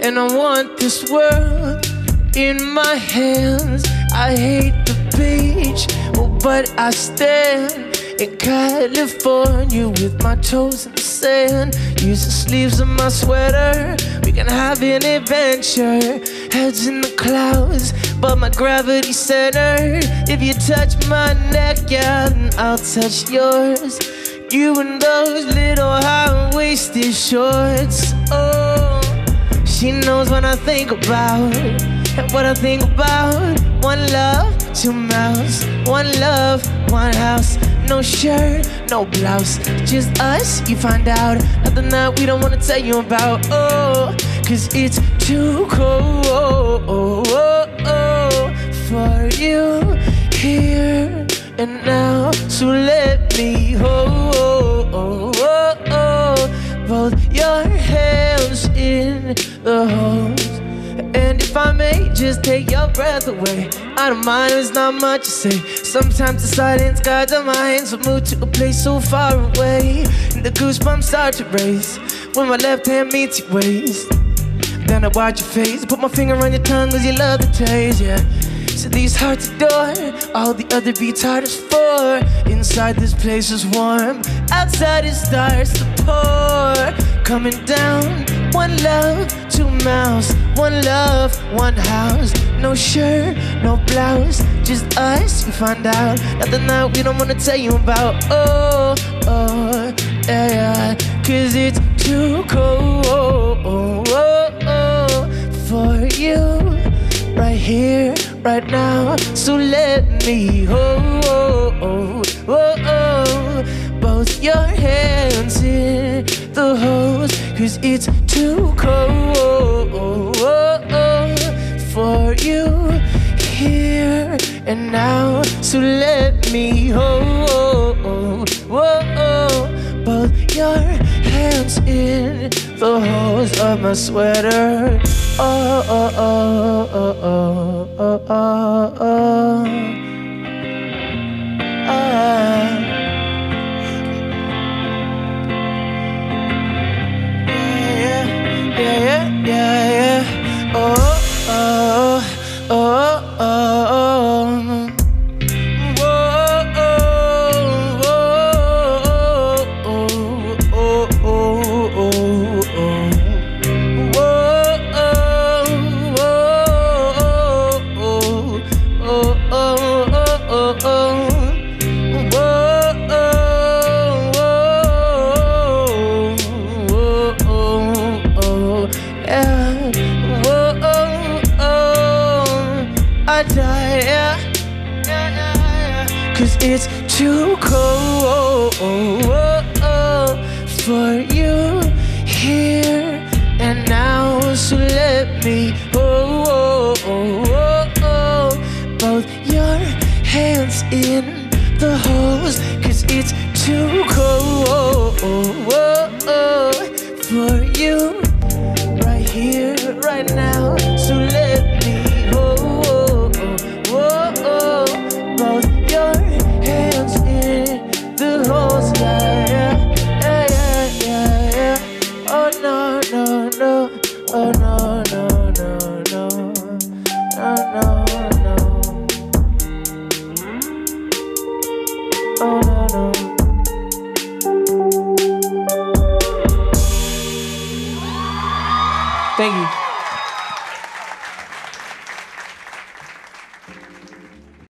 and I want this world in my hands. I hate the beach, oh, but I stand in California with my toes in the sand. Use the sleeves of my sweater, we can have an adventure. Heads in the clouds, but my gravity centered. If you touch my neck, yeah, then I'll touch yours. You and those little high-waisted shorts. Oh, she knows what I think about, and what I think about. One love, two mouths. One love, one house. No shirt, no blouse, just us, you find out. Nothing that we don't wanna tell you about. Oh, cause it's too cold for you here and now. So let me hold both your hands in the hose. And if I may just take your breath away, I don't mind, there's not much to say. Sometimes the silence guides our minds. We'll move to a place so far away, and the goosebumps start to race when my left hand meets your waist. Then I watch your face, put my finger on your tongue cause you love the taste, yeah. So these hearts adore, all the other beats hard as four. Inside this place is warm, outside it starts to pour. Coming down, one love, two mouths. One love, one house. No shirt, no blouse, just us, you find out. Nothing that we don't wanna tell you about. Oh, oh, yeah, cause it's too cold for you right here, right now. So let me hold both your hands in the hose, cause it's too cold for you here and now. So let me hold both your hands in the holes of my sweater. Oh, oh, oh, oh, oh, oh, oh, oh. Yeah, yeah. Oh, oh, oh, oh, oh. Whoa, oh, oh, oh, oh, oh, oh, oh. I die, yeah. Cause it's too cold for you here and now. So let me hold both your hands in the holes, cause it's too cold for you right here, right now. So let me both your hands in the holes, yeah. Oh no, no, no, oh no, no, no, no, no, no, oh no, no. Thank you.